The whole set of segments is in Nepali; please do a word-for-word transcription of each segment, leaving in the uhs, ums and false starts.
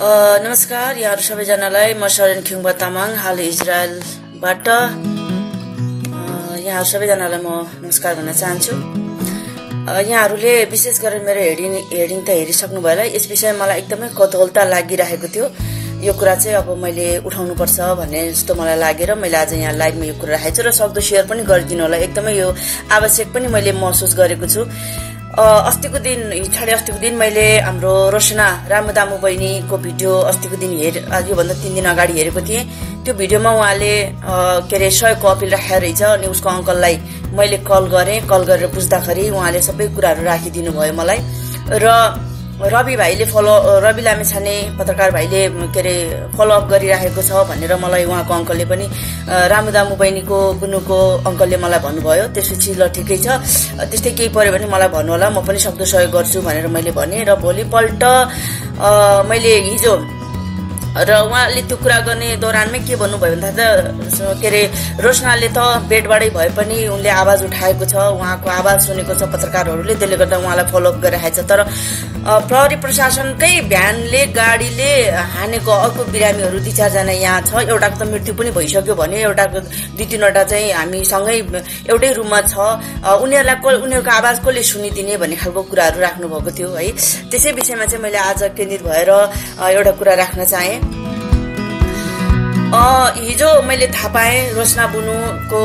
नमस्कार यहाँहरु सबैजनालाई म शरण खिङबा तामाङ हाल इजरायलबाट यहाँहरु सबैजनालाई म नमस्कार भन्न चाहन्छु। यहाँहरुले विशेष गरेर मेरो हेडिङ हेडिङ त हेरिसक्नु भयो होला। यस विषयमा मलाई एकदमै कौतूहलता लागिरहेको थियो। यो कुरा चाहिँ अब मैले उठाउनु पर्छ भन्ने जस्तो मलाई लागेर मैले आज यहाँ लाइभमा यो कुरा राखेछु र सक्दो शेयर पनि गरिदिनु होला। एकदमै यो आवश्यक पनि मैले महसुस गरेको छु। अस्तिको दिन छाडे अस्तिको दिन मैले हाम्रो रोशना रामदामु बहिनीको भिडियो अस्तिको दिन हेर योभन्दा तीन दिन अगाडि हेरेको थिएँ। त्यो भिडियोमा उहाँले के अरे सहयोगको अपिल राखेर रहेछ अनि उसको अङ्कललाई मैले कल गरेँ। कल गरेर बुझ्दाखेरि उहाँले सबै कुराहरू राखिदिनु भयो मलाई। र रवि भाइले फलो रवि लामेछाने पत्रकार भाइले के अरे फलोअप गरिराखेको छ भनेर मलाई उहाँको अङ्कलले पनि रामुदामु बहिनीको बुनुको अङ्कलले मलाई भन्नुभयो। त्यसपछि ल ठिकै छ, त्यस्तै केही पर्यो भने मलाई भन्नु होला, म पनि सक्दो सहयोग गर्छु भनेर मैले भने। र भोलिपल्ट मैले हिजो र उहाँले त्यो कुरा गर्ने दौरानमै के भन्नुभयो भन्दा त के अरे रोशनाले त बेडबाटै भए पनि उनले आवाज उठाएको छ, उहाँको आवाज सुनेको छ पत्रकारहरूले, त्यसले गर्दा उहाँलाई फलोअप गरिरहेछ। तर प्रहरी प्रशासनकै भ्यानले गाडीले हानेको अर्को बिरामीहरू दुई चारजना यहाँ छ। एउटाको त मृत्यु पनि भइसक्यो भने एउटाको दुई तिनवटा चाहिँ हामीसँगै एउटै रुममा छ। उनीहरूलाई को उनीहरूको आवाज कसले सुनिदिने भन्ने खालको कुराहरू राख्नु भएको थियो है। त्यसै विषयमा चाहिँ मैले आज केन्द्रित भएर एउटा कुरा राख्न चाहेँ। हिजो मैले थाहा पाएँ रोशना बुनुको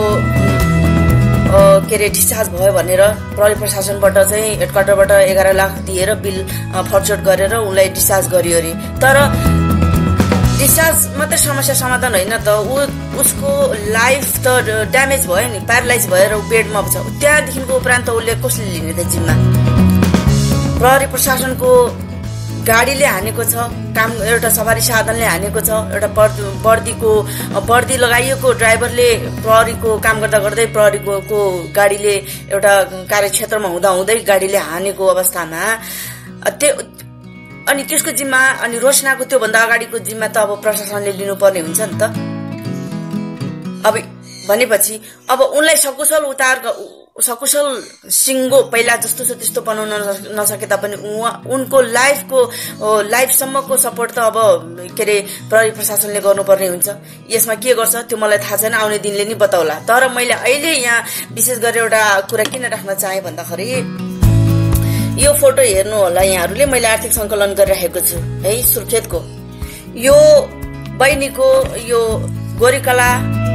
के अरे डिस्चार्ज भयो भनेर प्रहरी प्रशासनबाट चाहिँ हेडक्वार्टरबाट एघार लाख दिएर बिल फर्चोट गरेर उनलाई डिस्चार्ज गरियो अरे। तर डिस्चार्ज मात्रै समस्या समाधान होइन त, ऊ उसको लाइफ त ड्यामेज भयो नि, प्यारालाइज भएर ऊ बेडमा छ। त्यहाँदेखिको उपरान्त उसले कसले लिने त जिम्मा? प्रहरी प्रशासनको गाडीले हानेको छ, काम एउटा सवारी साधनले हानेको छ, एउटा वर्दीको वर्दी लगाइएको ड्राइभरले प्रहरीको काम गर्दा गर्दै प्रहरीको को गाडीले एउटा कार्यक्षेत्रमा हुँदा हुँदै गाडीले हानेको अवस्थामा त्यो अनि त्यसको जिम्मा अनि रोशनाको त्योभन्दा अगाडिको जिम्मा त अब प्रशासनले लिनुपर्ने हुन्छ नि त। अब भनेपछि अब उनलाई सकुशल उतार सकुशल सिङ्गो पहिला जस्तो छ त्यस्तो बनाउन नसके तापनि उनको लाइफको लाइफसम्मको सपोर्ट त अब के अरे प्रहरी प्रशासनले गर्नुपर्ने हुन्छ। यसमा के गर्छ त्यो मलाई थाहा छैन, आउने दिनले नि बताउला। तर मैले अहिले यहाँ विशेष गरेर एउटा कुरा किन राख्न चाहेँ भन्दाखेरि यो फोटो हेर्नु होला यहाँहरूले, मैले आर्थिक सङ्कलन गरिराखेको छु है सुर्खेतको। यो बहिनीको यो गोरीकला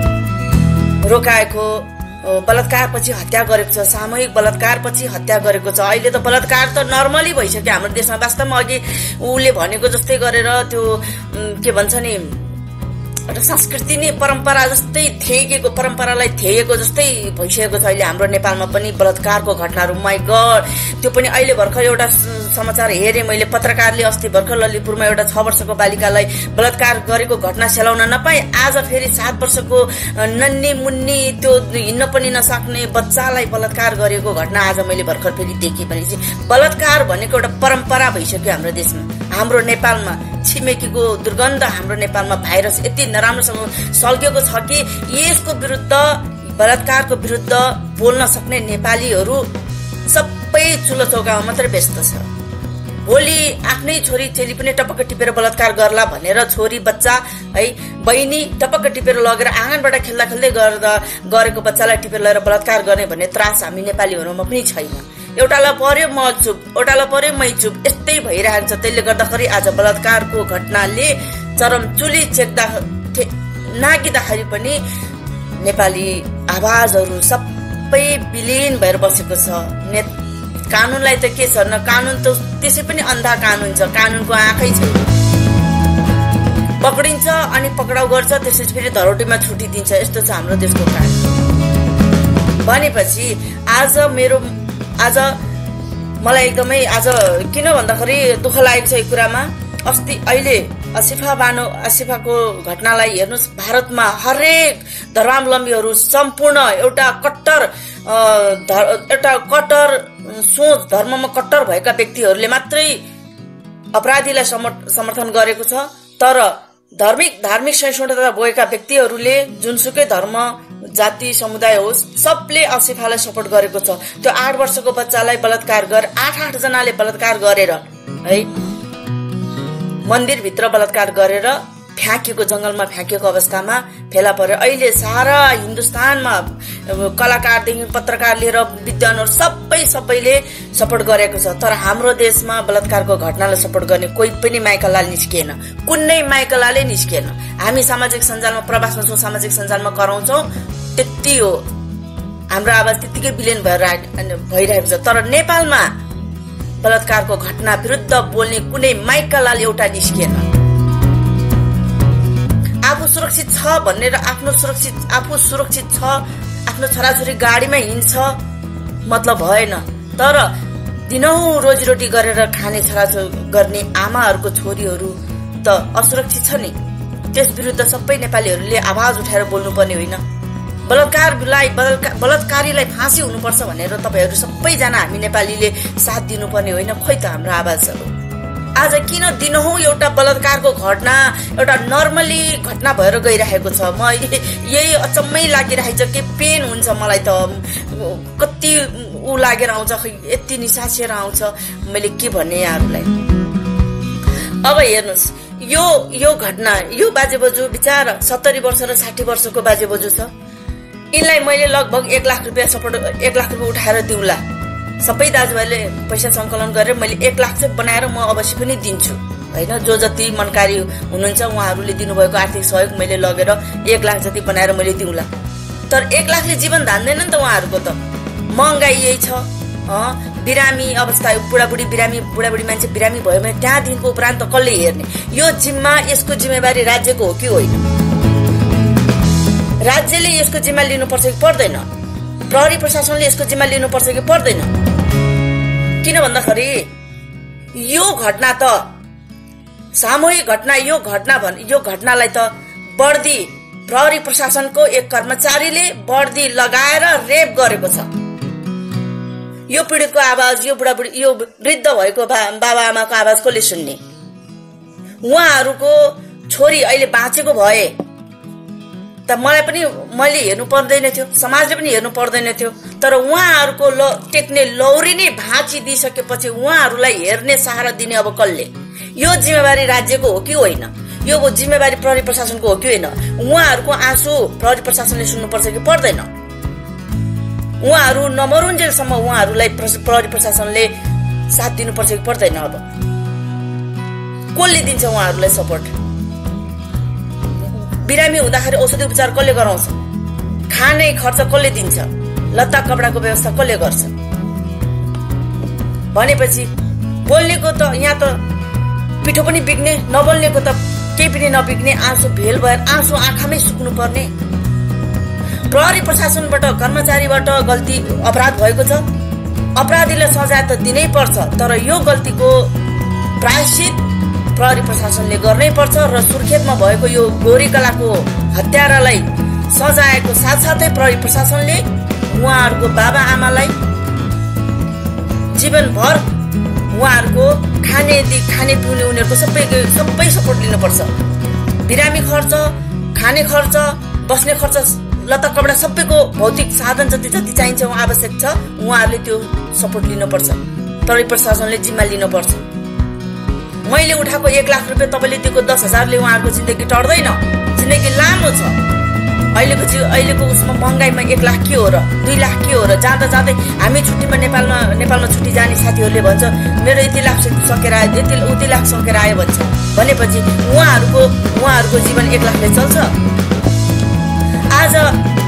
रोकाएको बलात्कार पछि हत्या गरेको छ, सामूहिक बलात्कार पछि हत्या गरेको छ। अहिले त बलात्कार त नर्मली भइसक्यो हाम्रो देशमा। वास्तवमा अघि उसले भनेको जस्तै गरेर त्यो के भन्छ नि एउटा संस्कृति नै परम्परा जस्तै थेगेको परम्परालाई थेगेको जस्तै भइसकेको छ अहिले हाम्रो नेपालमा पनि बलात्कारको घटनाहरू। माई गड, त्यो पनि अहिले भर्खर एउटा समाचार हेरेँ मैले, पत्रकारले अस्ति भर्खर ललितपुरमा एउटा छ वर्षको बालिकालाई बलात्कार गरेको घटना सेलाउन नपाए आज फेरि सात वर्षको नन्नी मुन्नी त्यो हिँड्न पनि नसक्ने बच्चालाई बलात्कार गरेको घटना आज मैले भर्खर फेरि देखेँ। भनेपछि बलात्कार भनेको एउटा परम्परा भइसक्यो हाम्रो देशमा, हाम्रो नेपालमा। छिमेकीको दुर्गन्ध हाम्रो नेपालमा भाइरस यति नराम्रोसँग सल्किएको छ कि यसको विरुद्ध बलात्कारको विरुद्ध बोल्न सक्ने नेपालीहरू सबै चुलो चौकामा मात्रै व्यस्त छ। भोलि आफ्नै छोरी चेली पनि टपक्क टिपेर बलात्कार गर्ला भनेर छोरी बच्चा है बहिनी टपक्क टिपेर लगेर आँगनबाट खेल्दा खेल्दै गर्दा गरेको बच्चालाई टिपेर लगेर बलात्कार गर्ने भन्ने त्रास हामी नेपालीहरूमा पनि छैन। एउटालाई पर्यो म चुप, एउटालाई पर्यो मै चुप, यस्तै भइरहेको छ। त्यसले गर्दाखेरि आज बलात्कारको घटनाले चरम चुली चेक्दा नागिँदाखेरि पनि नेपाली आवाजहरू सबै विलीन भएर बसेको छ। ने कानुनलाई त के छ न, कानुन त त्यसै पनि अन्धा कानुन छ, कानुनको आँखै छैन। पक्रिन्छ अनि पक्राउ गर्छ, त्यसपछि फेरि धरोटीमा छुटिदिन्छ। यस्तो छ हाम्रो देशको कानुन। भनेपछि आज मेरो आज मलाई एकदमै आज किन भन्दाखेरि दुःख लागेको छ यो कुरामा। अस्ति अहिले आसिफा बानो आसिफाको घटनालाई हेर्नुहोस्, भारतमा हरेक धर्मावलम्बीहरू सम्पूर्ण एउटा कट्टर एउटा कट्टर सोच धर्ममा कट्टर भएका व्यक्तिहरूले मात्रै अपराधीलाई समर्थन गरेको छ। तर धार्मिक धार्मिक सहिष्णुता बोकेका व्यक्तिहरूले जुनसुकै धर्म जाति समुदाय होस् सबले आसिफालाई सपोर्ट गरेको छ। त्यो आठ वर्षको बच्चालाई बलात्कार गरे आठ आठ जनाले बलात्कार गरेर है मन्दिरभित्र बलात्कार गरेर फ्याँकिएको जंगलमा फ्याँकिएको अवस्थामा फेला पर्यो। अहिले सारा हिन्दुस्तानमा कलाकारदेखि पत्रकार लिएर विद्वानहरू सबै सबैले सपोर्ट गरेको छ। तर हाम्रो देशमा बलात्कारको घटनालाई सपोर्ट गर्ने कोही पनि माइकलाल निस्किएन, कुनै माइकलाले निस्किएन। हामी सामाजिक सञ्जालमा प्रवासमा छौँ, सामाजिक सञ्जालमा कराउँछौँ, त्यति हो। हाम्रो आवाज त्यतिकै विलिन भएर भइरहेको छ। तर नेपालमा बलात्कारको घटना विरुद्ध बोल्ने कुनै माइकलाल एउटा निस्किएन। आफू सुरक्षित छ भनेर आफ्नो सुरक्षित आफू सुरक्षित छ, आफ्नो छोराछोरी गाडीमा हिँड्छ मतलब भएन। तर दिनौं रोजीरोटी गरेर खाने छोराछोरी गर्ने आमाहरूको छोरीहरू त असुरक्षित छ नि। त्यस विरुद्ध सबै नेपालीहरूले आवाज उठाएर बोल्नुपर्ने होइन। बलात्कारलाई बलात्कारीलाई फाँसी हुनुपर्छ भनेर तपाईँहरू सबैजना हामी नेपालीले साथ दिनुपर्ने होइन। खोइ त हाम्रो आवाजहरू आज किन दिनहुँ एउटा बलात्कारको घटना एउटा नर्मली घटना भएर गइरहेको छ। म यही अचम्मै लागिरहेछ के पेन हुन्छ मलाई त। कति ऊ लागेर आउँछ, खै यति निसासिएर आउँछ, मैले के भन्ने यहाँहरूलाई। अब हेर्नुहोस्, यो यो घटना यो बाजे बोजू बिचारा सत्तरी वर्ष र साठी वर्षको बाजे बोजू छ। यिनलाई मैले लगभग एक लाख रुपियाँ सपोर्ट एक लाख रुपियाँ उठाएर दिउँला। सबै दाजुभाइले पैसा सङ्कलन गरेर मैले एक लाख चाहिँ बनाएर म अवश्य पनि दिन्छु होइन। जो जति मनकारी हुनुहुन्छ उहाँहरूले दिनुभएको आर्थिक सहयोग मैले लगेर एक लाख जति बनाएर मैले दिउँला। तर एक लाखले जीवन धान्दैन नि त उहाँहरूको त। महँगाई यही छ, बिरामी अवस्था, बुढाबुढी बिरामी बुढाबुढी मान्छे बिरामी भयो भने त्यहाँदेखिको उपरान्त कसले हेर्ने? यो जिम्मा यसको जिम्मेवारी राज्यको हो कि होइन? राज्यले यसको जिम्मा लिनुपर्छ कि पर्दैन? प्रहरी प्रशासनले यसको जिम्मा लिनुपर्छ कि पर्दैन? किन भन्दाखेरि यो घटना त सामूहिक घटना, यो घटना भन् यो घटनालाई त वर्दी प्रहरी प्रशासनको एक कर्मचारीले वर्दी लगाएर रेप गरेको छ। यो पीडितको आवाज, यो बुढाबुढी यो वृद्ध भएको बाबा आमाको आवाज कसले सुन्ने? उहाँहरूको छोरी अहिले बाँचेको भए त मलाई पनि मैले हेर्नु पर्दैन थियो, समाजले पनि हेर्नु पर्दैन थियो। तर उहाँहरूको ल टेक्ने लौरी नै भाँची दिइसकेपछि उहाँहरूलाई हेर्ने सहारा दिने अब कसले? यो जिम्मेवारी राज्यको हो कि होइन? यो जिम्मेवारी प्रहरी प्रशासनको हो कि होइन? उहाँहरूको आँसु प्रहरी प्रशासनले सुन्नुपर्छ कि पर्दैन? उहाँहरू नमरुन्जेलसम्म उहाँहरूलाई प्रहरी प्रशासनले साथ दिनुपर्छ कि पर्दैन? अब कसले दिन्छ उहाँहरूलाई सपोर्ट? बिरामी हुँदाखेरि औषधि उपचार कसले गराउँछ? खाने खर्च कसले दिन्छ? लत्ता कपडाको व्यवस्था कसले गर्छ? भनेपछि बोल्नेको त यहाँ त पिठो पनि बिग्ने, नबोल्नेको त केही पनि नबिग्ने, आँसु भेल भएर आँसु आँखामै सुक्नु पर्ने। प्रहरी प्रशासनबाट कर्मचारीबाट गल्ती अपराध भएको छ, अपराधीलाई सजाय त दिनै पर्छ। तर यो गल्तीको प्रायश्चित प्रहरी प्रशासनले गर्नै पर्छ र सुर्खेतमा भएको यो गोरीकलाको हत्यारालाई सजायको साथसाथै प्रहरी प्रशासनले उहाँहरूको बाबा आमालाई जीवनभर उहाँहरूको खाने खाने पिउने उनीहरूको सबै सबै सपोर्ट लिनुपर्छ। बिरामी खर्च, खाने खर्च, बस्ने खर्च, लत्ता कपडा सबैको भौतिक साधन जति जति चाहिन्छ आवश्यक छ उहाँहरूले त्यो सपोर्ट लिनुपर्छ। प्रहरी प्रशासनले जिम्मा लिनुपर्छ। मैले उठाएको एक लाख रुपियाँ तपाईँले दिएको दस हजारले उहाँहरूको जिन्दगी टर्दैन, जिन्दगी लामो छ। अहिलेको अहिलेको उसमा महँगाईमा एक लाख के हो र, दुई लाख के हो र? जाँदा जाँदै हामी छुट्टीमा नेपालमा नेपालमा छुट्टी जाने साथीहरूले भन्छ मेरो यति लाख सकेर आयो, यति उति लाख सकेर आयो भन्छ। भनेपछि उहाँहरूको उहाँहरूको जीवन एक लाखले चल्छ। आज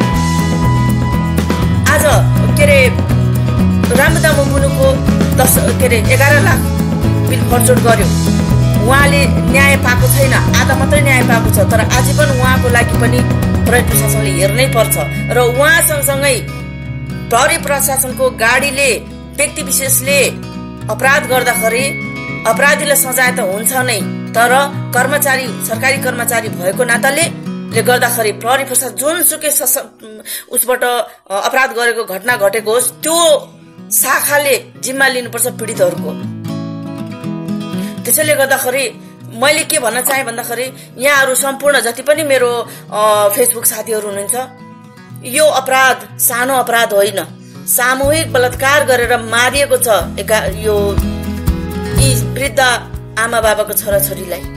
आज के अरे रामदामु बुनुको दस के अरे एघार लाख बिल खर्चोट गर्यो, उहाँले न्याय पाएको छैन, आधा मात्रै न्याय पाएको छ। तर आजीवन उहाँको लागि पनि प्रहरी प्रशासनले हेर्नै पर्छ र उहाँ सँगसँगै प्रहरी प्रशासनको गाडीले व्यक्ति विशेषले अपराध गर्दाखेरि अपराधीलाई सजाय त हुन्छ नै, तर कर्मचारी सरकारी कर्मचारी भएको नाताले ले गर्दाखेरि प्रहरी प्रशासन जुनसुकै उसबाट अपराध गरेको घटना घटेको होस् त्यो शाखाले जिम्मा लिनुपर्छ पीडितहरूको। त्यसैले गर्दाखेरि मैले के भन्न चाहे भन्दाखेरि यहाँहरू सम्पूर्ण जति पनि मेरो फेसबुक साथीहरू हुनुहुन्छ, यो अपराध सानो अपराध होइन, सामूहिक बलात्कार गरेर मारिएको छ यो यी वृद्ध आमा बाबाको छोराछोरीलाई।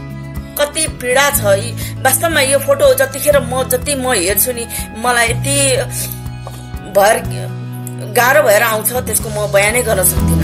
कति पीडा छ। वास्तवमा यो फोटो जतिखेर म जति म हेर्छु नि मलाई यति भर गाह्रो भएर आउँछ त्यसको म बयानै गर्न सक्दिनँ।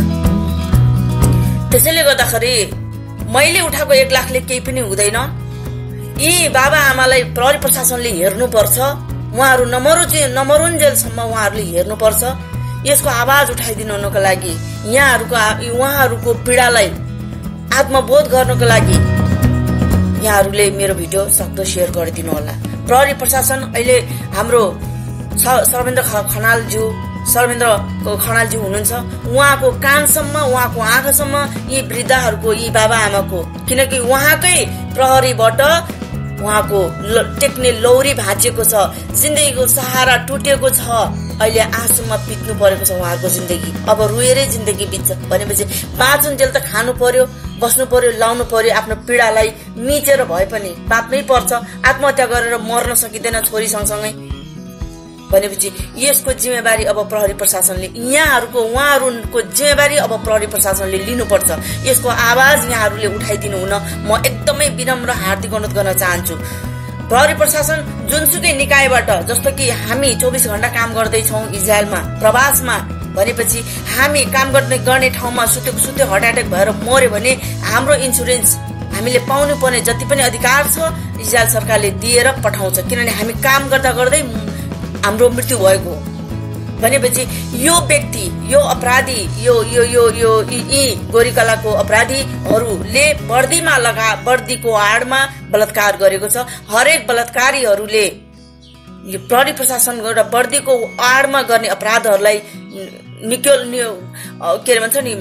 त्यसैले गर्दाखेरि मैले उठाएको एक लाखले केही पनि हुँदैन। यी बाबा आमालाई प्रहरी प्रशासनले हेर्नुपर्छ, उहाँहरू नमरुजे नमरुन्जेलसम्म उहाँहरूले हेर्नुपर्छ। यसको आवाज उठाइदिनुको लागि यहाँहरूको उहाँहरूको पीडालाई आत्मबोध गर्नको लागि यहाँहरूले मेरो भिडियो सक्दो सेयर गरिदिनु होला। प्रहरी प्रशासन अहिले हाम्रो सर्वेन्द्र खनालज्यू सर्वेन्द्र खनालज्यू हुनुहुन्छ, उहाँको कानसम्म उहाँको आँखासम्म यी वृद्धहरूको यी बाबा आमाको, किनकि उहाँकै प्रहरीबाट उहाँको टेक्ने लौरी भाँचिएको छ, जिन्दगीको सहारा टुटेको छ, अहिले आँसुमा पिट्नु परेको छ उहाँहरूको जिन्दगी। अब रोएरै जिन्दगी बित्छ भनेपछि बाँचुन्जेल त खानु पर्यो, बस्नु पर्यो, लाउनु पर्यो, आफ्नो पीडालाई मिचेर भए पनि बाँच्नै पर्छ। आत्महत्या गरेर मर्न सकिँदैन छोरी सँगसँगै भनेपछि यसको जिम्मेवारी अब प्रहरी प्रशासनले यहाँहरूको उहाँहरूको जिम्मेवारी अब प्रहरी प्रशासनले लिनुपर्छ। यसको आवाज यहाँहरूले उठाइदिनु हुन म एकदमै विनम्र हार्दिक अनुरोध गर्न चाहन्छु। प्रहरी प्रशासन जुनसुकै निकायबाट, जस्तो कि हामी चौबिस घण्टा काम गर्दैछौँ इजरायलमा प्रवासमा भनेपछि हामी काम गर्ने गर्ने ठाउँमा सुतेको सुते हार्ट एट्याक भएर मर्यो भने हाम्रो इन्सुरेन्स हामीले पाउनु पर्ने जति पनि अधिकार छ इजरायल सरकारले दिएर पठाउँछ, किनभने हामी काम गर्दा गर्दै हाम्रो मृत्यु भएको भनेपछि यो व्यक्ति यो अपराधी यो यो यो यो यी गोरीकलाको अपराधीहरूले वर्दीमा लगा वर्दीको आडमा बलात्कार गरेको छ। हरेक बलात्कारीहरूले यो प्रहरी प्रशासन र वर्दीको आडमा गर्ने अपराधहरूलाई निक्योल के भन्छ नि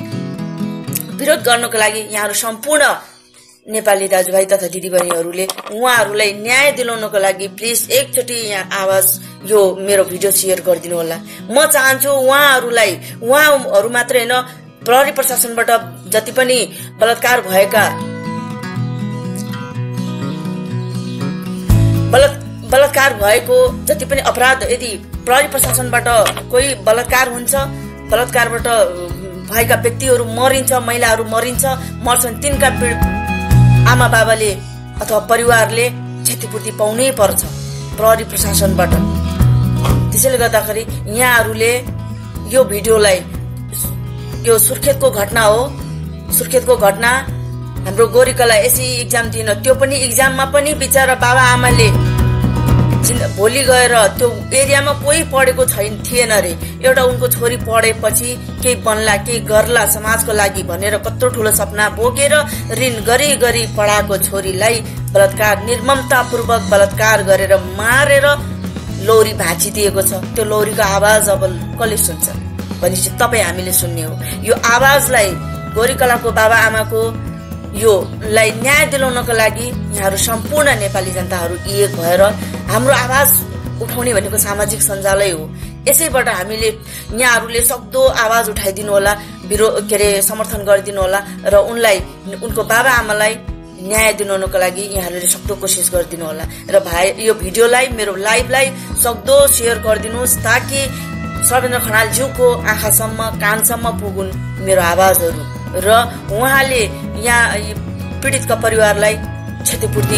विरोध गर्नको लागि यहाँहरू सम्पूर्ण नेपाली दाजुभाइ तथा दिदीबहिनीहरूले उहाँहरूलाई न्याय दिलाउनको लागि प्लिज एकचोटि यहाँ आवाज यो मेरो भिडियो सेयर गरिदिनु होला। म चाहन्छु उहाँहरूलाई उहाँहरू मात्रै होइन प्रहरी प्रशासनबाट जति पनि बलात्कार भएका बलात्कार भएको जति पनि अपराध यदि प्रहरी प्रशासनबाट कोही बलात्कार हुन्छ, बलात्कारबाट भएका व्यक्तिहरू मरिन्छ, महिलाहरू मरिन्छ मर्छन्, तिनका आमा बाबाले अथवा परिवारले क्षतिपूर्ति पाउनै पर्छ प्रहरी प्रशासनबाट। त्यसैले गर्दाखेरि यहाँहरूले यो भिडियोलाई यो सुर्खेतको घटना हो, सुर्खेतको घटना हाम्रो गोरीकला एसई इक्जाम दिन त्यो पनि इक्जाममा पनि बिचारा बाबा आमाले भोलि गएर त्यो एरियामा कोही पढेको छैन थिएन रे, एउटा उनको छोरी पढेपछि केही बन्ला केही गर्ला समाजको लागि भनेर कत्रो ठुलो सपना बोकेर ऋण गरी गरी पढाएको छोरीलाई बलात्कार निर्ममतापूर्वक बलात्कार गरेर मारेर लौरी भाँचिदिएको छ। त्यो लौरीको आवाज अब कसले सुन्छ भनेपछि तपाईँ हामीले सुन्ने हो। यो आवाजलाई गोरीकलाको बाबा आमाको यो लाई न्याय दिलाउनको लागि यहाँहरू सम्पूर्ण नेपाली जनताहरू एक भएर हाम्रो आवाज उठाउने भनेको सामाजिक सञ्जालै हो। यसैबाट हामीले यहाँहरूले सक्दो आवाज उठाइदिनु होला, विरोध के अरे समर्थन गरिदिनु होला र उनलाई उनको बाबा आमालाई न्याय दिलाउनको लागि यहाँहरूले सक्दो कोसिस गरिदिनु होला र भाइ यो भिडियोलाई मेरो लाइभलाई सक्दो सेयर गरिदिनुहोस् ताकि सर्वेन्द्र खनालज्यूको आँखासम्म कानसम्म पुगुन् मेरो आवाजहरू र उहाँले यहाँ पीडितका परिवारलाई क्षतिपूर्ति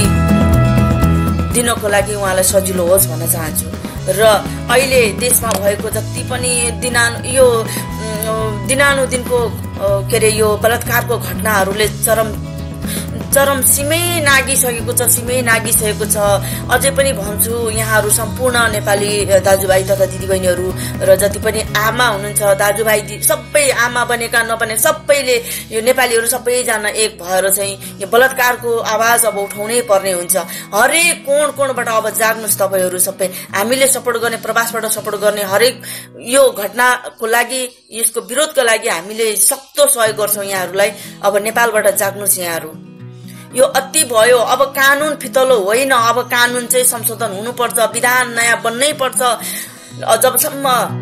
दिनको लागि उहाँलाई सजिलो होस् भन्न चाहन्छु। र अहिले देशमा भएको जति पनि दिनानु यो दिनानुदिनको के अरे यो बलात्कारको घटनाहरूले चरम चरम सीमै नागिसकेको छ सीमै नागिसकेको छ। अझै पनि भन्छु यहाँहरू सम्पूर्ण नेपाली दाजुभाइ तथा दिदीबहिनीहरू र जति पनि आमा हुनुहुन्छ दाजुभाइ सबै आमा बनेका नबने सबैले यो नेपालीहरू सबैजना एक भएर चाहिँ यो बलात्कारको आवाज अब उठाउनै पर्ने हुन्छ। हरेक कोण कोणबाट अब जाग्नुहोस् तपाईँहरू सबै, हामीले सपोर्ट गर्ने प्रवासबाट सपोर्ट गर्ने हरेक यो घटनाको लागि यसको विरोधको लागि हामीले सक्दो सहयोग गर्छौँ यहाँहरूलाई। अब नेपालबाट जाग्नुहोस् यहाँहरू, यो अति भयो। अब कानुन फितलो होइन, अब कानुन चाहिँ संशोधन हुनुपर्छ, विधान नयाँ बन्नै पर्छ। जबसम्म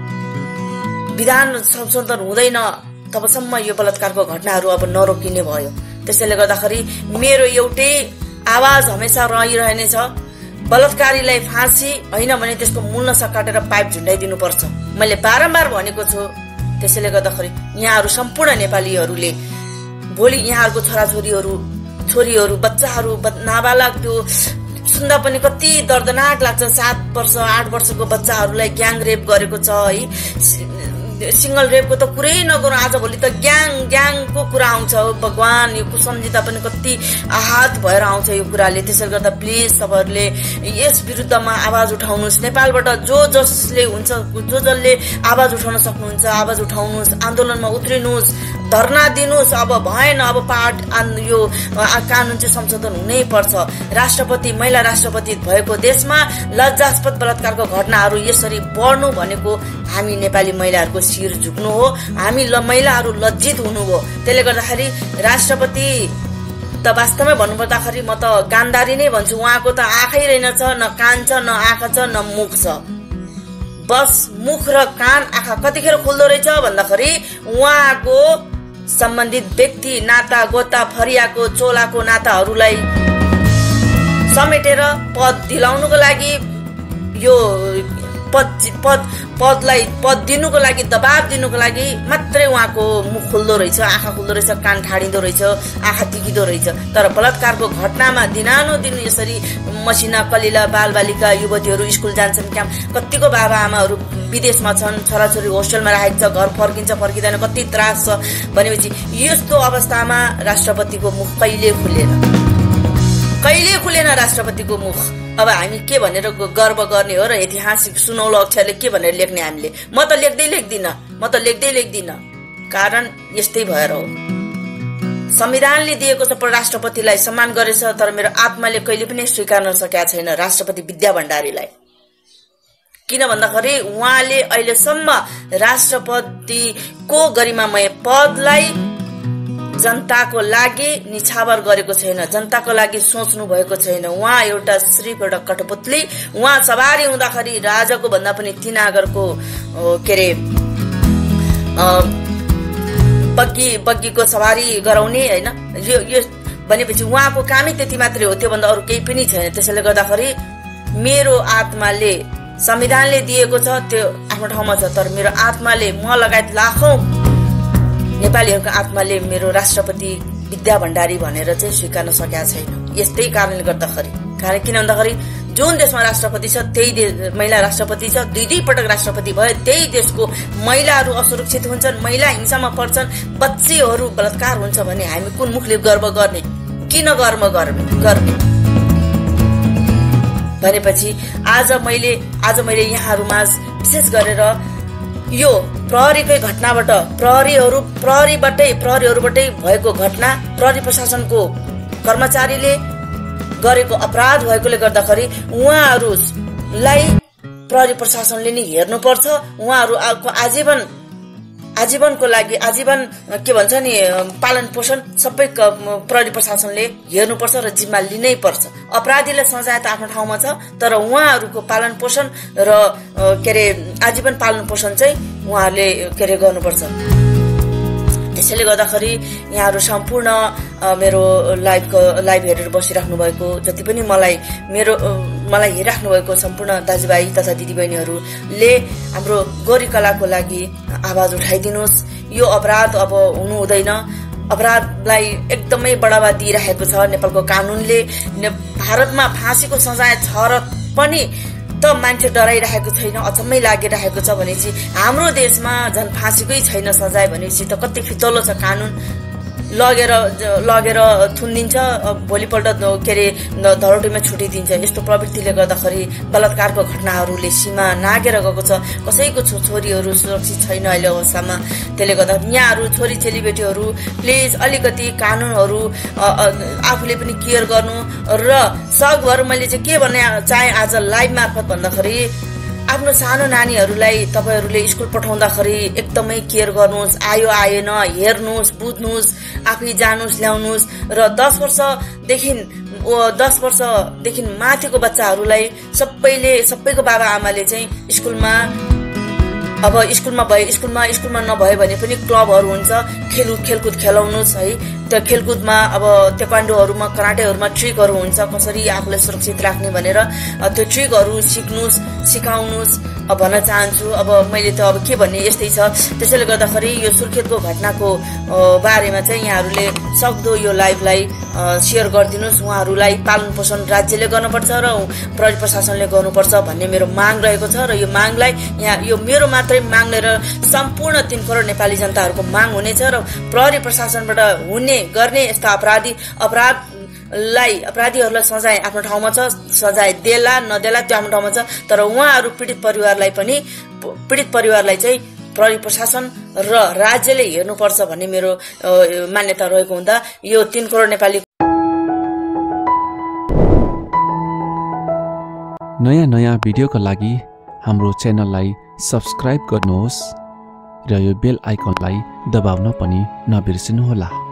विधान संशोधन हुँदैन तबसम्म यो बलात्कारको घटनाहरू अब नरोकिने भयो। त्यसैले गर्दाखेरि मेरो एउटै आवाज हमेसा रहिरहनेछ, बलात्कारीलाई फाँसी होइन भने त्यसको मूल नसा काटेर पाइप झुन्डाइदिनु पर्छ, मैले बारम्बार भनेको छु। त्यसैले गर्दाखेरि यहाँहरू सम्पूर्ण नेपालीहरूले भोलि यहाँहरूको छोराछोरीहरू छोरीहरू बच्चाहरू नाबालक त्यो सुन्दा पनि कति दर्दनाक लाग्छ। सात वर्ष आठ वर्षको बच्चाहरूलाई ग्याङ रेप गरेको छ है। सिंगल रेपको त कुरै नगरौँ, आजभोलि त ग्याङ ग्याङको कुरा आउँछ। भगवान, यो सम्झिँदा पनि कति आहत भएर आउँछ यो कुराले। त्यसैले गर्दा प्लिज तपाईँहरूले यस विरुद्धमा आवाज उठाउनुहोस्। नेपालबाट जो जसले हुन्छ, जो जसले आवाज उठाउन सक्नुहुन्छ आवाज उठाउनुहोस्, आन्दोलनमा उत्रिनुहोस्, धरना दिनुहोस्। अब भएन, अब पार्ट यो कानुन चाहिँ संशोधन हुनै पर्छ। राष्ट्रपति महिला राष्ट्रपति भएको देशमा लज्जास्पद बलात्कारको घटनाहरू यसरी बढ्नु भनेको हामी नेपाली महिलाहरूको शिर झुक्नु हो। हामी महिलाहरू लज्जित हुनु हो। त्यसले गर्दाखेरि राष्ट्रपति त वास्तवमै भन्नुपर्दाखेरि म त गान्धारी नै भन्छु। उहाँको त आँखै रहेनछ, न कान छ, न आँखा छ, न मुख छ। बस मुख र कान आँखा कतिखेर खुल्दो रहेछ भन्दाखेरि उहाँको सम्बन्धित व्यक्ति नाता गोता फरियाको चोलाको नाताहरूलाई समेटेर पद दिलाउनुको लागि, यो पद पद पदलाई पद दिनुको लागि, दबाब दिनुको लागि मात्रै उहाँको मुख खुल्दो रहेछ, आँखा खुल्दो रहेछ, कान ठाडिँदो रहेछ, आँखा तिकिँदो रहेछ। तर बलात्कारको घटनामा दिनानो दिन यसरी मसिना कलिला बालबालिका युवतीहरू स्कुल जान्छन्, क्याम्प कतिको बाबा आमाहरू विदेशमा छन्, छोराछोरी होस्टेलमा राखेको छ, घर फर्किन्छ फर्किँदैन, कति त्रास छ भनेपछि यस्तो अवस्थामा राष्ट्रपतिको मुख कहिले खुलेन, कहिले खुलेन राष्ट्रपतिको मुख। अब हामी के भनेर गर्व गर्ने हो र ऐतिहासिक सुनौलो अक्षरले के भनेर लेख्ने हामीले? म त लेख्दै लेख्दिनँ, म त लेख्दै लेख्दिनँ, कारण यस्तै भएर हो। संविधानले दिएको छ राष्ट्रपतिलाई सम्मान गरेछ, तर मेरो आत्माले कहिले पनि स्वीकार्न सकेका छैन राष्ट्रपति विद्या भण्डारीलाई। किन भन्दाखेरि उहाँले अहिलेसम्म राष्ट्रपतिको गरिमामय पदलाई जनताको लागि निछावर गरेको छैन, जनताको लागि सोच्नु भएको छैन। उहाँ एउटा सिर्फ एउटा कठपुतली। उहाँ सवारी हुँदाखेरि राजाको भन्दा पनि तीन आगरको के अरे बग्गी बग्गीको सवारी गराउने होइन, यो यो भनेपछि उहाँको कामै त्यति मात्रै हो, त्योभन्दा अरू केही पनि छैन। त्यसैले गर्दाखेरि मेरो आत्माले, संविधानले दिएको छ त्यो आफ्नो ठाउँमा छ, तर मेरो आत्माले, म लगायत लाखौं नेपालीहरूको आत्माले मेरो राष्ट्रपति विद्या भण्डारी भनेर चाहिँ स्वीकार्न सकेका छैन। यस्तै कारणले गर्दाखेरि, कारण किन भन्दाखेरि जुन देशमा राष्ट्रपति छ त्यही देश महिला राष्ट्रपति छ, दुई दुई पटक राष्ट्रपति भयो, त्यही देशको महिलाहरू असुरक्षित हुन्छन्, महिला हिंसामा पर्छन्, बच्चीहरू बलात्कार हुन्छ भने हामी कुन मुखले गर्व गर्ने? किन गर्व गर्ने गर्ने भनेपछि आज मैले आज मैले यहाँहरूमा विशेष गरेर यो प्रहरीकै घटनाबाट, प्रहरीहरू प्रहरीबाटै प्रहरीहरूबाटै भएको घटना, प्रहरी प्रशासनको कर्मचारीले गरेको अपराध भएकोले गर्दाखेरि उहाँहरूलाई प्रहरी प्रशासनले नै हेर्नुपर्छ। उहाँहरूको आजीवन आजीवनको लागि आजीवन के भन्छ नि पालन पोषण सबै प्रहरी प्रशासनले हेर्नुपर्छ र जिम्मा लिनै पर्छ। अपराधीलाई सजाय त आफ्नो ठाउँमा छ, तर उहाँहरूको पालन पोषण र के अरे आजीवन पालन पोषण चाहिँ उहाँहरूले के अरे गर्नुपर्छ। त्यसैले गर्दाखेरि यहाँहरू सम्पूर्ण मेरो लाइभको लाइभ हेरेर बसिराख्नु भएको, जति पनि मलाई मेरो मलाई हेरिराख्नु भएको सम्पूर्ण दाजुभाइ तथा दिदीबहिनीहरूले हाम्रो गोरी कलाको लागि आवाज उठाइदिनुहोस्। यो अपराध अब हुनु हुँदैन। अपराधलाई एकदमै बढावा दिइरहेको छ नेपालको कानुनले। भारतमा फाँसीको सजाय छ र पनि त मान्छे डराइरहेको छैन, अचम्मै लागिरहेको छ भनेपछि हाम्रो देशमा झन् फाँसीकै छैन सजाय भनेपछि त कति फितलो छ कानुन। लगेर लगेर थुनिदिन्छ, भोलिपल्ट के अरे धरोटीमा छुटिदिन्छ। यस्तो प्रवृत्तिले गर्दाखेरि बलात्कारको घटनाहरूले सीमा नागेर गएको छ। कसैको छो छोरीहरू सुरक्षित छैन अहिले अवस्थामा। त्यसले गर्दा यहाँहरू छोरी चेलीबेटीहरू प्लिज अलिकति कानुनहरू आफूले पनि केयर गर्नु र सकभर मैले चाहिँ के भन्ने चाहे आज लाइभ मार्फत भन्दाखेरि आफ्नो सानो नानीहरूलाई तपाईँहरूले स्कुल पठाउँदाखेरि एकदमै केयर गर्नुहोस्। आयो आएन हेर्नुहोस्, बुझ्नुहोस्, आफै जानुहोस् ल्याउनुहोस्। र दस वर्षदेखि दस वर्षदेखि माथिको बच्चाहरूलाई सबैले सबैको बाबा आमाले चाहिँ स्कुलमा अब स्कुलमा भए स्कुलमा स्कुलमा नभए भने पनि क्लबहरू हुन्छ, खेल खेलकुद खेलाउनुहोस् है। त्यो खेलकुदमा अब ताइक्वान्डोहरुमा कराटेहरुमा ट्रिकहरु हुन्छ कसरी आफूलाई सुरक्षित राख्ने भनेर त्यो ट्रिकहरु सिक्नुस् सिकाउनुस् भन्न चाहन्छु। अब मैले त अब के भन्ने यस्तै छ। त्यसैले गर्दाखेरि यो सुर्खेतको घटनाको बारेमा चाहिँ यहाँहरूले सक्दो यो लाइभलाई शेयर गरिदिनुस्। उहाँहरूलाई पालन पोषण राज्यले गर्नुपर्छ र प्रहरी प्रशासनले गर्नुपर्छ भन्ने मेरो माग रहेको छ र यो मागलाई यहाँ यो मेरो मात्रै माग लिएर सम्पूर्ण तीन करोड नेपाली जनताहरूको माग हुनेछ र प्रहरी प्रशासनबाट हुने गर्ने यस्ता अपराधी अपराध लाई अपराधीहरूलाई सजाय आफ्नो ठाउँमा छ, सजाय देला नदेला त्यो आफ्नो ठाउँमा छ, तर उहाँहरू पीडित परिवारलाई पनि पीडित परिवारलाई चाहिँ प्रहरी प्रशासन र राज्यले हेर्नुपर्छ भन्ने मेरो मान्यता रहेको हुँदा यो तीन करोड नेपाली नयाँ नयाँ भिडियोका लागि हाम्रो च्यानललाई सब्स्क्राइब गर्नुहोस् र यो बेल आइकनलाई दबाउन पनि नबिर्सिनुहोला।